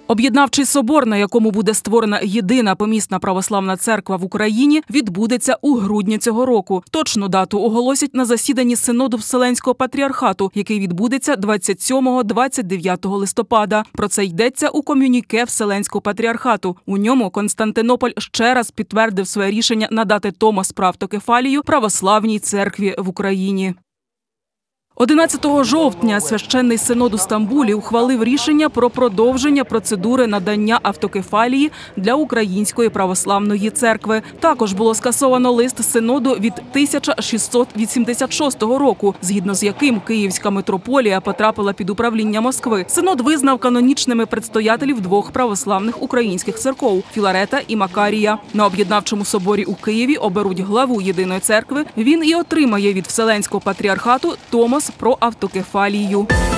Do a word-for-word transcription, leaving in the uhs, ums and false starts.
Об'єднавчий собор, на якому буде створена єдина помісна православна церква в Україні, відбудеться у грудні цього року. Точну дату оголосять на засіданні Синоду Вселенського Патріархату, який відбудеться двадцять сьомого - двадцять дев'ятого листопада. Про це йдеться у комюніке Вселенського Патріархату. У ньому Константинополь ще раз підтвердив своє рішення надати Томос про автокефалію православній церкві в Україні. одинадцятого жовтня Священний Синод у Стамбулі ухвалив рішення про продовження процедури надання автокефалії для Української православної церкви. Також було скасовано лист Синоду від тисяча шістсот вісімдесят шостого року, згідно з яким Київська митрополія потрапила під управління Москви. Синод визнав канонічними предстоятелів двох православних українських церков – Філарета і Макарія. На Об'єднавчому соборі у Києві оберуть главу Єдиної церкви. Він і отримає від Вселенського Патріархату Томос про автокефалію.